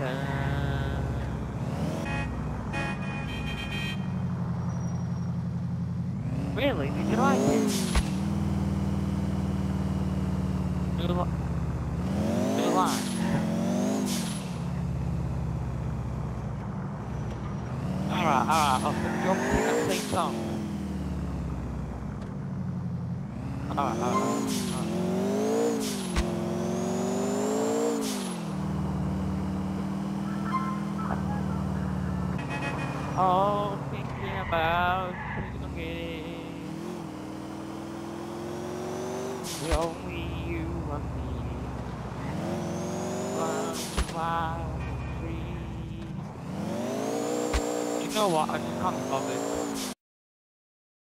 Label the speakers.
Speaker 1: Really? Did you like it? New line. Alright, I'll do you want me to sing that same song? Alright. Oh, thinking about forgetting. Only you and me. Wild free. You know what? I just can't be bothered.